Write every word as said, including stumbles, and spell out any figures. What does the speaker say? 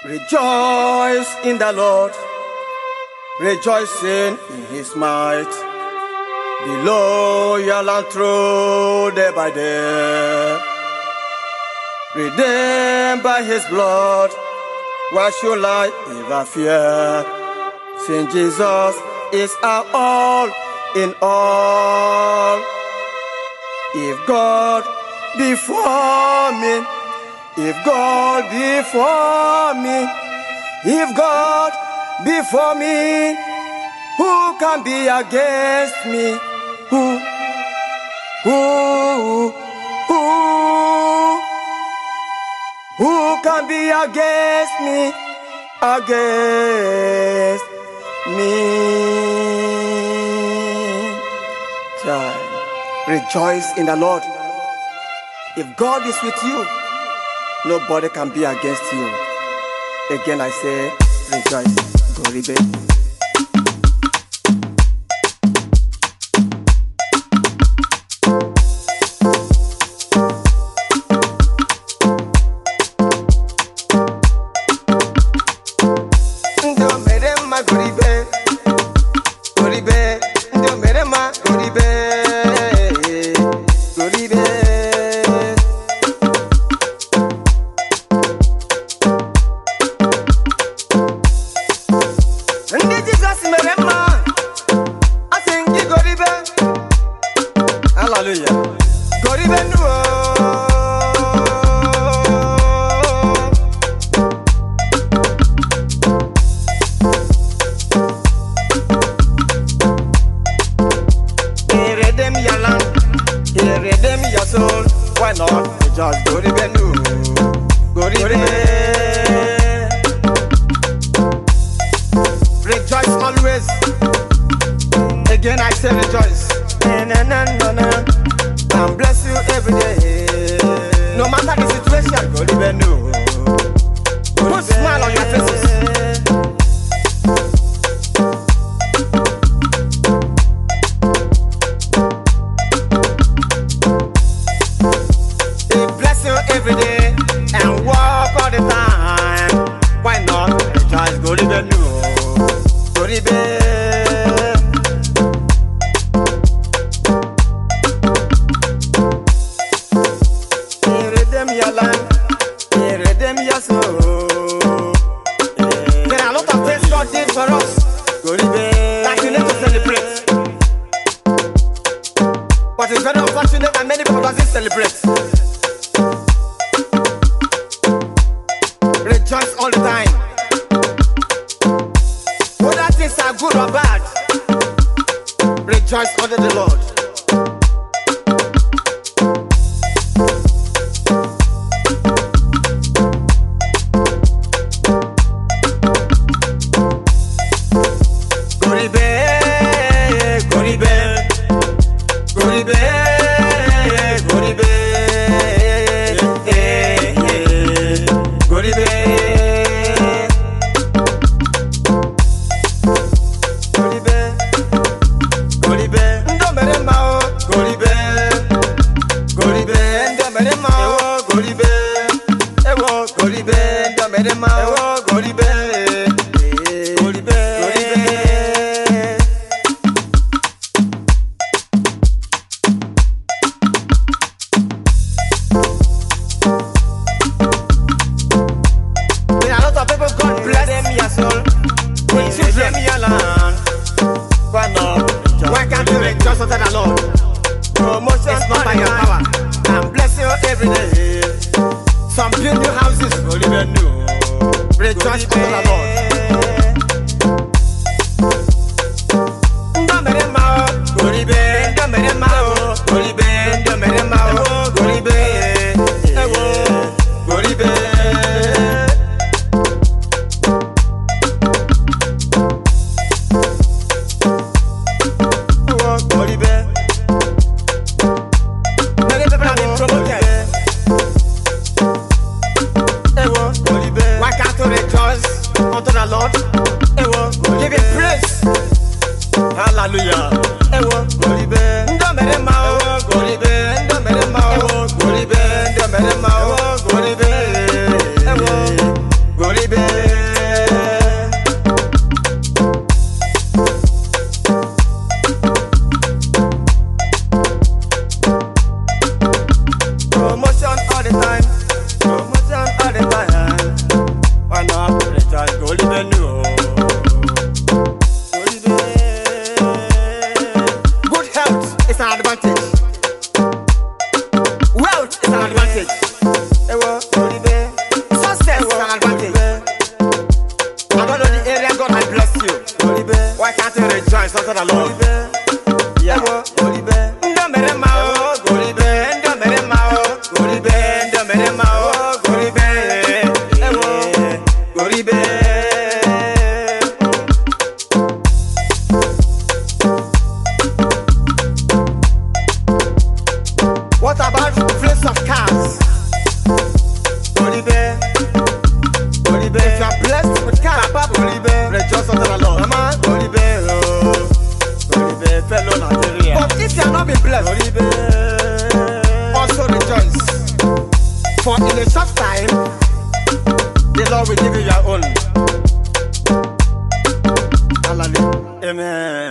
Rejoice in the Lord, rejoicing in his might. Be loyal and true day by day. Redeemed by his blood, why should I ever fear? Since Jesus is our all in all. If God be for me, if God be for me, if God be for me, who can be against me? Who, who, who, who can be against me? Against me. Child, rejoice in the Lord. If God is with you, nobody can be against you. Again I say, rejoice. Goribe. Goribe, Goribe, ndo merema Goribe, Goribe. Ndi Jesus merema, asengi Goribe. Hallelujah. Goribe nuo. Redeem your soul, why not? Just Goribe nu, Goribe. Rejoice always. Again I say rejoice. Na na na na na. And bless you every day. No matter the situation, Goribe nu. Put smile on your faces. Every day and walk all the time. Why not? Rejoice, Goribe nu, Goribe. He redeem your life, he redeem your soul. There are a lot of things God did for us, Goribe, that you need to celebrate. But it's very unfortunate that many people doesn't celebrate. Rejoice all the time. Whether things are good or bad, rejoice under the Lord. Goribe, Goribe, Goribe, Goribe. Goribe, Goribe, Goribe, ndo merema o, Goribe, Goribe, ndo merema o, Goribe, ewo, Goribe, ndo merema o, Goribe, Goribe, Goribe. God bless them your soul. When you them your land. Why not? Why can't you rejoice unto the Lord? Promotion is not by your power. And bless you every day. Some build new houses. Goribe nu. Rejoice unto the Lord. Ndo merema o, Goribe, ndo merema o, Goribe, ndo merema o, Goribe, ewo, Goribe. Why can't you rejoice unto the Lord? Give him praise. Hallelujah. Goribe, ndo merema o, Goribe, ndo merema o, Goribe, ndo merema o, Goribe, Goribe. Rejoice in the Lord. Yeah. Goribe. Ndamere mao. Goribe. Ndamere mao. Goribe. Ndamere mao. Goribe. Ewo. Goribe. What about flames of cars? Goribe. Goribe. If you are blessed with cars, Goribe. Rejoice unto the Lord. Mama. Goribe. Oh. Goribe. Fellow Nigeria. But if you are not been blessed, Goribe. Also rejoice. For in a short time, the Lord will give you your own. Hallelujah. Amen.